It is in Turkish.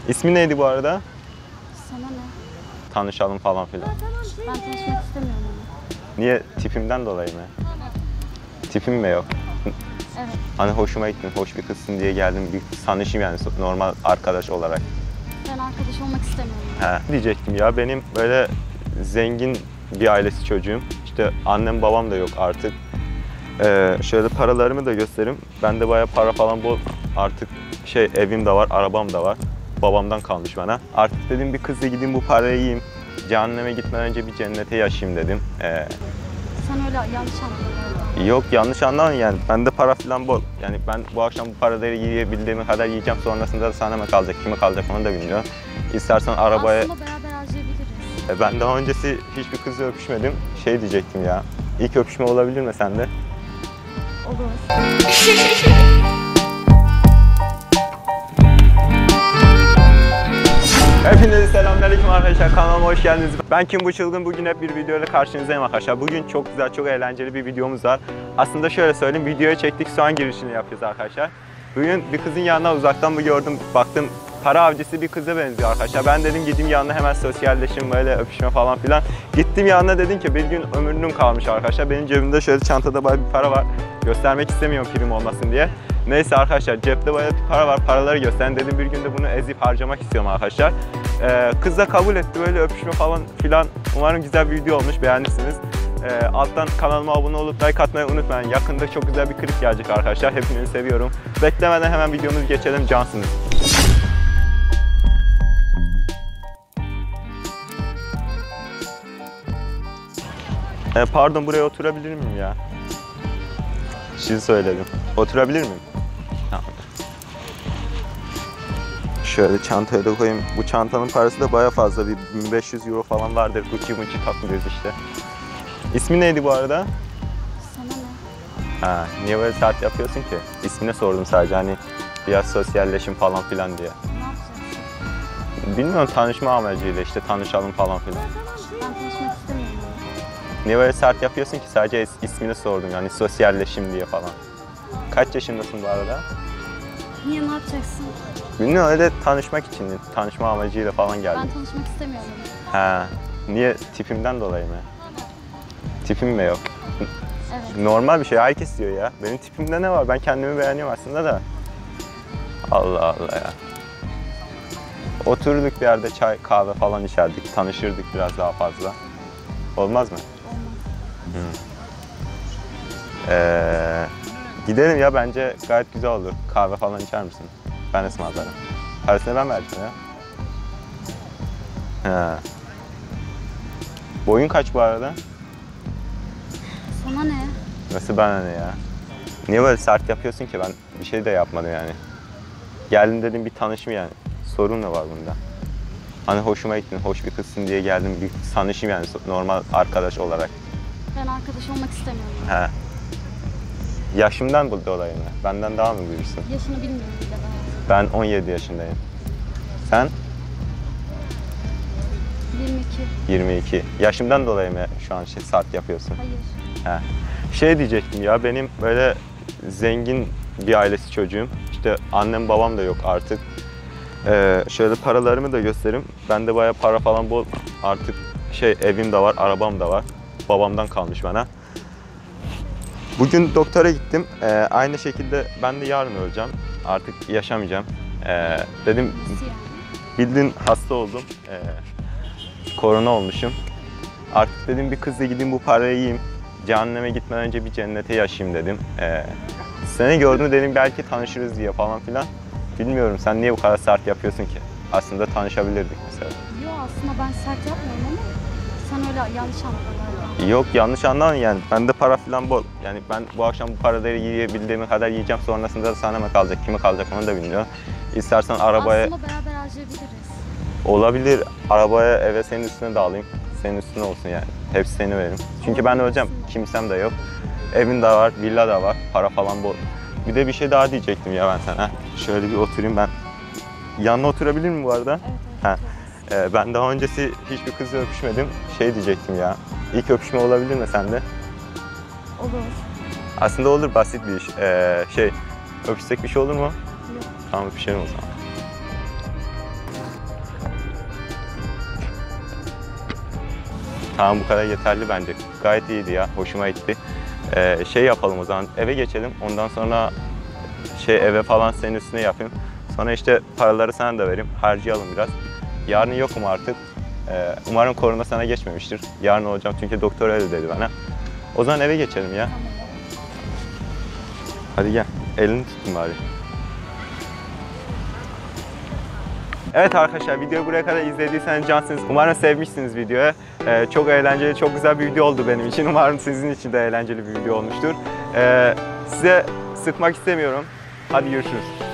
İsmi neydi bu arada? Sana ne? Tanışalım falan filan. Ben tanışmak istemiyorum onu. Niye? Tipimden dolayı mı? Tipim mi yok? Evet. Hani hoşuma gittin, hoş bir kızsın diye geldim. Bir tanışayım yani normal arkadaş olarak. Ben arkadaş olmak istemiyorum. He. Diyecektim ya, benim böyle zengin bir ailesi çocuğum. İşte annem babam da yok artık. Şöyle paralarımı da göstereyim. Bende bayağı para falan bol. Artık evim de var, arabam da var. Babamdan kalmış bana. Artık dedim bir kızla gideyim bu parayı yiyeyim. Cehenneme gitmeden önce bir cennete yaşayayım dedim. Sen öyle yanlış anladın. Yok yanlış anlamayın yani. Bende para falan bol. Yani ben bu akşam bu paraları yiyebildiğime kadar yiyeceğim. Sonrasında da sana mı kalacak, kime kalacak onu da bilmiyorum. İstersen arabaya... Aslında beraber harcayabiliriz. Ben daha öncesi hiçbir kızla öpüşmedim. Diyecektim ya. İlk öpüşme olabilir mi sende? Olur. Hepinize selamünaleyküm arkadaşlar, kanalıma hoş geldiniz. Ben Kim Bu Çılgın, bugün hep bir videoyla karşınızdayım arkadaşlar. Bugün çok güzel, çok eğlenceli bir videomuz var. Aslında şöyle söyleyeyim, videoya çektik, soğan girişini yapıyoruz arkadaşlar. Bugün bir kızın yanına uzaktan gördüm, baktım para avcısı bir kıza benziyor arkadaşlar. Ben dedim gideyim yanına hemen sosyalleşim, böyle öpüşme falan filan. Gittim yanına, dedim ki bir gün ömrüm kalmış arkadaşlar. Benim cebimde şöyle çantada bayağı bir para var. Göstermek istemiyorum prim olmasın diye. Neyse arkadaşlar, cepte bayağı bir para var, paraları gösteren dedim bir günde bunu ezip harcamak istiyorum arkadaşlar. Kız da kabul etti, böyle öpüşme falan filan. Umarım güzel bir video olmuş, beğendiysiniz. Alttan kanalıma abone olup like atmayı unutmayın. Yakında çok güzel bir klip gelecek arkadaşlar. Hepinizi seviyorum. Beklemeden hemen videomuzu geçelim, cansınız. Pardon, buraya oturabilir miyim ya? Sizi söyledim. Oturabilir miyim? Tamam. Şöyle çantaya da koyayım. Bu çantanın parası da bayağı fazla. Bir 1500 euro falan vardır. Gucci takılıyoruz işte. İsmi neydi bu arada? Sana ne? Niye böyle sert yapıyorsun ki? İsmini sordum sadece, hani biraz sosyalleşim falan filan diye. Ne yapacaksın? Bilmiyorum, tanışma amacıyla işte tanışalım falan filan. Ben tanışmak istemiyorum onu. Niye böyle sert yapıyorsun ki? Sadece ismini sordum yani sosyalleşim diye falan. Kaç yaşındasın bu arada? Niye, ne yapacaksın? Bilmiyorum, öyle tanışmak için, tanışma amacıyla falan geldim. Ben tanışmak istemiyorum onu. Niye? Tipimden dolayı mı? Tipim mi yok? Evet. Normal bir şey, herkes diyor ya. Benim tipimde ne var? Ben kendimi beğeniyorum aslında da. Allah Allah ya. Oturduk bir yerde çay, kahve falan içerdik, tanışırdık biraz daha fazla. Olmaz mı? Olmaz. Gidelim ya, bence gayet güzel olur. Kahve falan içer misin? Ben ısmarlarım. Parasını ben vereceğim ya. Boyun kaç bu arada? Sana ne? Nasıl bana ne ya? Niye böyle sert yapıyorsun ki? Ben bir şey de yapmadım yani. Geldim dedim bir tanışayım yani. Sorun ne var bunda? Hani hoşuma gittin, hoş bir kızsın diye geldim bir tanışayım yani normal arkadaş olarak. Ben arkadaş olmak istemiyorum. Yaşımdan dolayı mı? Benden daha mı büyüksün? Yaşını bilmiyorum bile daha. Ben 17 yaşındayım. Sen? 22. 22. Yaşımdan dolayı mı şu an sert yapıyorsun? Hayır. Diyecektim ya, benim böyle zengin bir ailesi çocuğum. İşte annem babam da yok artık. Şöyle paralarımı da göstereyim. Bende bayağı para falan bol. Artık evim de var, arabam da var. Babamdan kalmış bana. Bugün doktora gittim. Aynı şekilde ben de yarın öleceğim. Artık yaşamayacağım. Dedim Nasıl yani? bildiğin hasta oldum. Korona olmuşum. Artık dedim bir kızla gideyim bu parayı yiyeyim. Cehenneme gitmeden önce bir cennete yaşayayım dedim. Seni gördüm, dedim belki tanışırız diye falan filan. Bilmiyorum, sen niye bu kadar sert yapıyorsun ki? Aslında tanışabilirdik mesela. Yok, aslında ben sert yapmıyorum ama sen öyle yanlış anladın. Yok yanlış anlamayın yani. Bende para falan bol. Yani ben bu akşam bu paraları yiyebildiğime kadar yiyeceğim. Sonrasında da sana mı kalacak, kime kalacak onu da bilmiyorum. İstersen arabaya... Aslında beraber harcayabiliriz. Olabilir. Arabaya, eve senin üstüne de alayım. Senin üstüne olsun yani. Hepsi seni veririm. Çünkü ben öleceğim. Kimsem de yok. Evin de var, villa da var. Para falan bol. Bir de bir şey daha diyecektim ya ben sana. Şöyle bir oturayım ben. Yanına oturabilir miyim bu arada? Evet. Ben daha öncesi hiçbir kızla öpüşmedim. Diyecektim ya. İlk öpüşme olabilir mi sende? Olur. Aslında olur, basit bir iş. Öpüşsek bir şey olur mu? Yok. Tamam, öpüşelim o zaman. Tamam, bu kadar yeterli bence. Gayet iyiydi ya. Hoşuma gitti. Şey yapalım o zaman. Eve geçelim. Ondan sonra eve falan senin üstüne yapayım. Sonra işte paraları sana da vereyim. Harcayalım biraz. Yarın yokum artık. Umarım korona sana geçmemiştir. Yarın olacağım çünkü doktor öyle dedi bana. O zaman eve geçelim ya. Hadi gel. Elini tutun bari. Evet arkadaşlar, videoyu buraya kadar izlediyseniz cansınız. Umarım sevmişsiniz videoyu. Çok eğlenceli, çok güzel bir video oldu benim için. Umarım sizin için de eğlenceli bir video olmuştur. Size sıkmak istemiyorum. Hadi görüşürüz.